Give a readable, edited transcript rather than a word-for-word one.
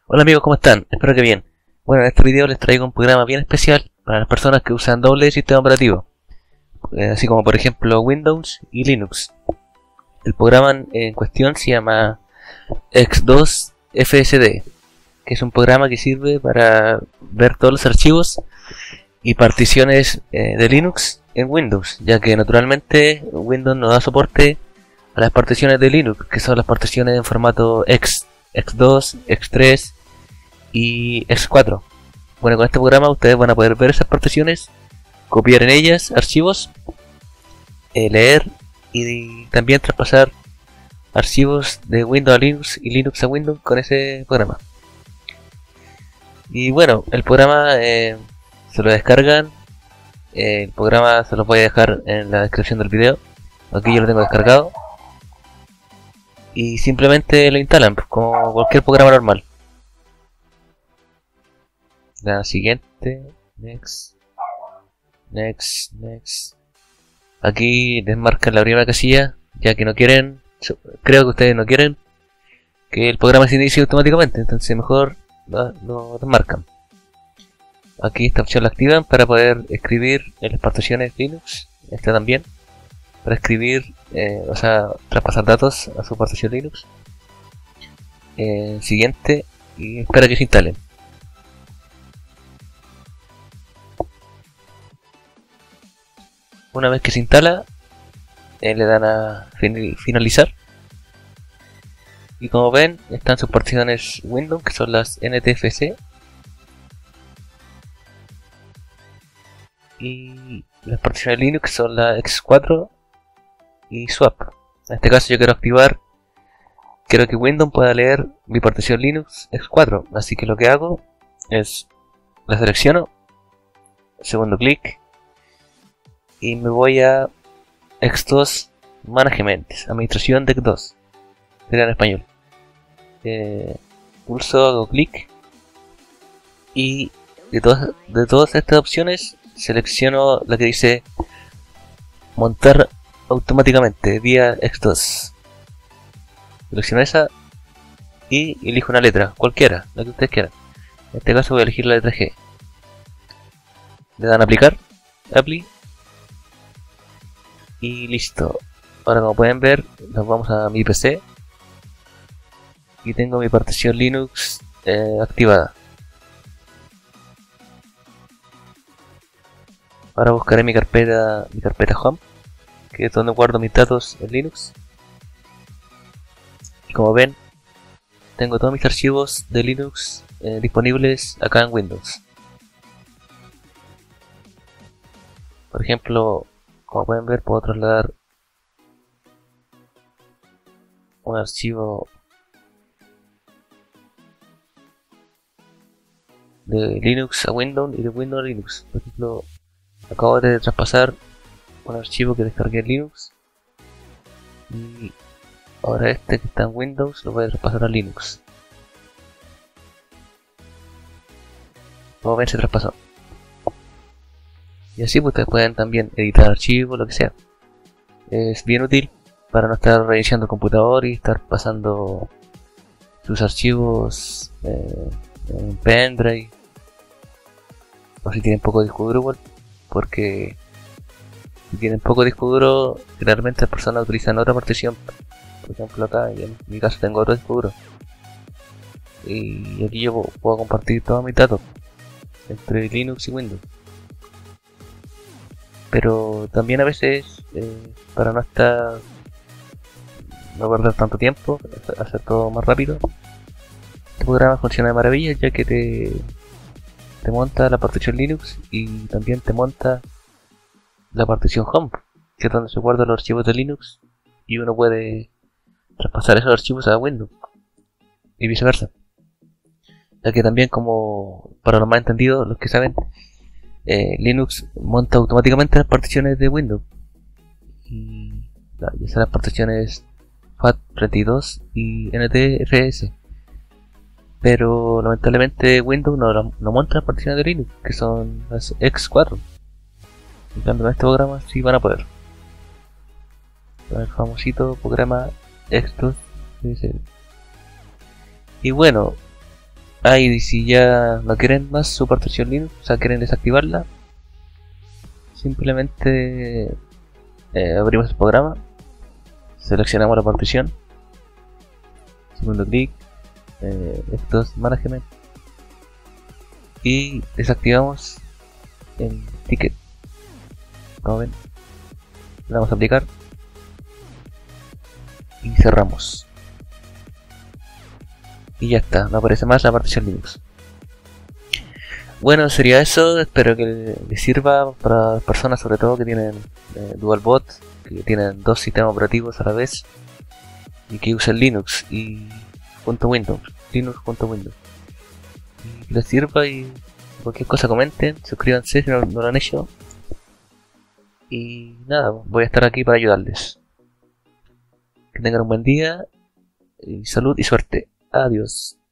Hola amigos, ¿cómo están? Espero que bien. Bueno, en este video les traigo un programa bien especial para las personas que usan doble sistema operativo, así como por ejemplo Windows y Linux. El programa en cuestión se llama X2 FSD, que es un programa que sirve para ver todos los archivos y particiones de Linux en Windows, ya que naturalmente Windows no da soporte a las particiones de Linux, que son las particiones en formato X, X2, X3 y X4. Bueno, con este programa ustedes van a poder ver esas particiones, copiar en ellas archivos, leer y también traspasar archivos de Windows a Linux y Linux a Windows con ese programa. Y bueno, el programa se lo descargan. El programa se lo voy a dejar en la descripción del video. Aquí yo lo tengo descargado. Y simplemente lo instalan como cualquier programa normal. La siguiente, next. Aquí desmarcan la primera casilla, ya que no quieren, creo que ustedes no quieren que el programa se inicie automáticamente, entonces mejor lo desmarcan. Aquí esta opción la activan para poder escribir en las particiones Linux, esta también, para escribir, o sea, traspasar datos a su partición Linux. Siguiente, y espera que se instale. Una vez que se instala, le dan a finalizar. Y como ven, están sus particiones Windows, que son las NTFS. Y las particiones Linux son la X4 y Swap. En este caso yo quiero que Windows pueda leer mi partición Linux X4. Así que lo que hago es, la selecciono, segundo clic, y me voy a X2 Management, administración de X2, sería en español. Pulso, hago clic y de todas estas opciones selecciono la que dice montar automáticamente vía X2. Selecciono esa y elijo una letra, cualquiera, la que ustedes quieran. En este caso voy a elegir la letra G. Le dan a aplicar, apply, y listo. Ahora, como pueden ver, nos vamos a mi PC y tengo mi partición Linux activada. Ahora buscaré mi carpeta Home, que es donde guardo mis datos en Linux. Y como ven, tengo todos mis archivos de Linux disponibles acá en Windows. Por ejemplo, como pueden ver, puedo trasladar un archivo de Linux a Windows y de Windows a Linux. Por ejemplo, acabo de traspasar un archivo que descargué en Linux y ahora este que está en Windows lo voy a traspasar a Linux. Como ven, se traspasó. Y así pues ustedes pueden también editar archivos, lo que sea. Es bien útil para no estar reiniciando el computador y estar pasando sus archivos en pendrive, o si tienen poco disco duro igual, porque si tienen poco disco duro generalmente las personas utilizan otra partición. Por ejemplo acá, en mi caso tengo otro disco duro y aquí yo puedo compartir todos mis datos entre Linux y Windows. Pero también a veces, para no perder tanto tiempo, hacer todo más rápido, este programa funciona de maravilla, ya que te monta la partición Linux y también te monta la partición Home, que es donde se guardan los archivos de Linux y uno puede traspasar esos archivos a Windows y viceversa. Ya que también, como para los más entendidos, los que saben, Linux monta automáticamente las particiones de Windows y ya sean las particiones FAT32 y NTFS, pero lamentablemente Windows no monta las particiones de Linux, que son las X4. En cambio, con este programa sí van a poder, con el famosito programa X2. Y bueno, Y si ya no quieren más su partición Linux, o sea, quieren desactivarla, simplemente abrimos el programa, seleccionamos la partición, segundo clic, esto es management, y desactivamos el ticket. Como ven, le damos a aplicar y cerramos. Y ya está, no aparece más la partición Linux. Bueno, sería eso. Espero que les sirva para personas, sobre todo que tienen DualBoot, que tienen dos sistemas operativos a la vez y que usan Linux y .Windows, Linux .Windows. Y que les sirva, y cualquier cosa comenten, suscríbanse si no lo han hecho. Y nada, voy a estar aquí para ayudarles. Que tengan un buen día, y salud y suerte. Adiós.